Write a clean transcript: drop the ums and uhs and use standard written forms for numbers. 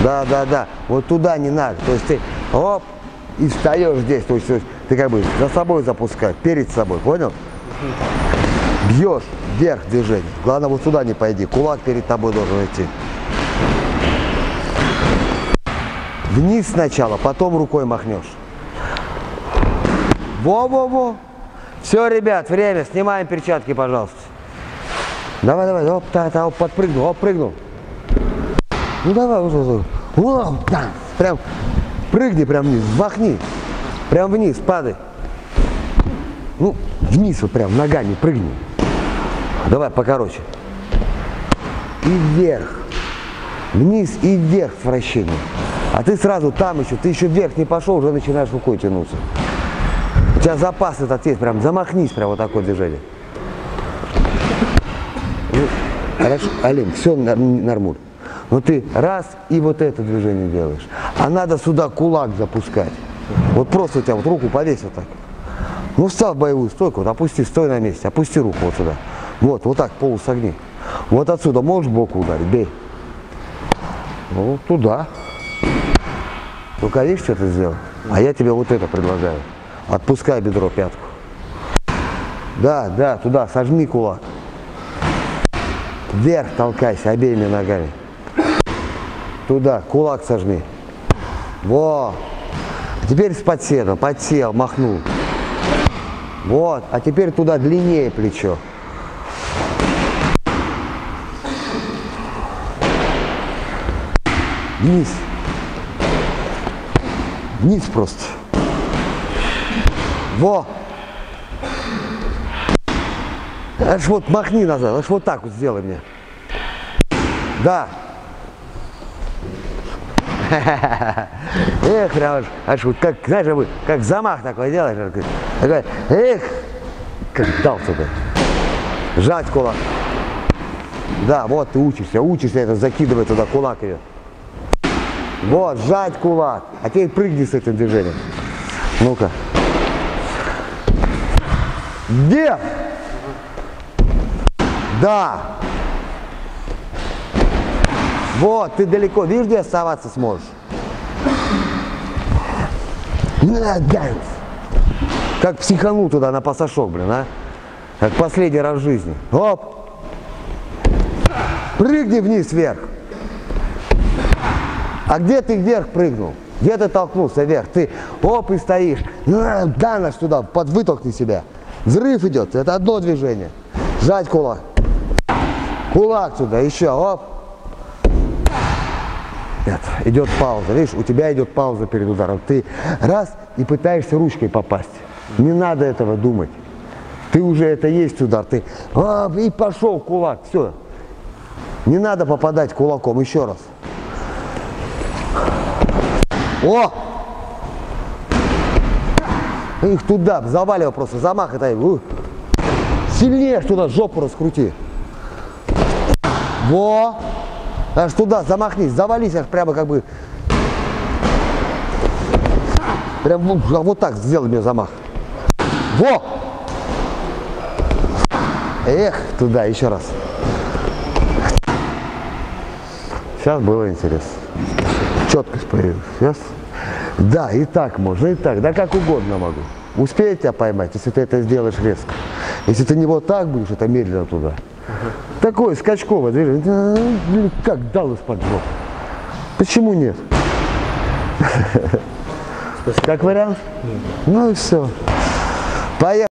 Да, да, да. Вот туда не надо. То есть ты оп, и встаешь здесь. То есть ты как бы за собой запускаешь, перед собой, понял? Бьешь вверх движение. Главное, вот сюда не пойди. Кулак перед тобой должен идти. Вниз сначала, потом рукой махнешь. Во-во-во. Все, ребят, время. Снимаем перчатки, пожалуйста. Давай, давай. Оп, оп, подпрыгнул, оп, прыгнул. Ну давай, вот, да. Прям прыгни, прям вниз, махни. Прям вниз, падай. Ну, вниз вот прям, ногами прыгни. Давай покороче. И вверх. Вниз и вверх с вращением. А ты сразу там еще, ты еще вверх не пошел, уже начинаешь рукой тянуться. У тебя запас этот есть, прям замахнись, прям вот такое движение. Ну, хорошо, Алин, все нормуль. Но ты раз и вот это движение делаешь. А надо сюда кулак запускать. Вот просто у тебя вот руку повесь вот так. Ну встал в боевую стойку, вот опусти, стой на месте, опусти руку вот сюда. Вот, вот так, полусогни. Вот отсюда можешь боку ударить, бей. Ну, туда. Только видишь, что ты сделал? А я тебе вот это предлагаю. Отпускай бедро, пятку. Да, да, туда, сожми кулак. Вверх толкайся обеими ногами. Туда, кулак сожми. Вот. А теперь с подседом, подсел, махнул. Вот, а теперь туда длиннее плечо. Вниз. Вниз просто. Во. Аж вот махни назад, аж вот так вот сделай мне. Да. Эх, прям аж вот как, знаешь, как замах такой делаешь. Такой, эх, как дал туда. Сжать кулак. Да, вот ты учишься это закидывать туда кулак ее. Вот, сжать кулак. А теперь прыгни с этим движением. Ну-ка. Где? Да. Вот, ты далеко. Видишь, где оставаться сможешь? Как психанул туда на пасашок, блин, а? Как последний раз в жизни. Оп. Прыгни вниз, вверх. А где ты вверх прыгнул? Где ты толкнулся вверх? Ты оп и стоишь. Да, наш туда, вытолкни себя. Взрыв идет. Это одно движение. Сжать кулак. Кулак сюда. Еще. Оп. Нет, идет пауза. Видишь, у тебя идет пауза перед ударом. Ты раз и пытаешься ручкой попасть. Не надо этого думать. Ты уже это есть удар. Ты оп, и пошел кулак. Все. Не надо попадать кулаком. Еще раз. О! Их туда, заваливай просто, замах это. Сильнее туда, жопу раскрути. Во! Аж туда, замахнись, завались, аж прямо как бы. Прям вот так сделай мне замах. Во! Эх, туда, еще раз. Сейчас было интересно. Четкость появилась. Сейчас? Да, и так можно, и так. Да как угодно могу. Успею тебя поймать, если ты это сделаешь резко. Если ты не вот так будешь, это медленно туда. Такое скачковое движение. Как дал из-под жопы. Почему нет? Как вариант? Ну и все. Поехали.